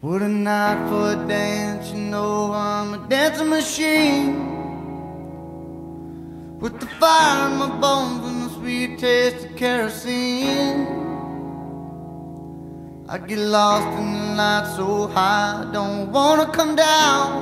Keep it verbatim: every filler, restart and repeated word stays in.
What a night for a dance, you know I'm a dancing machine, with the fire in my bones and the sweet taste of kerosene. I get lost in the light so high, I don't wanna come down.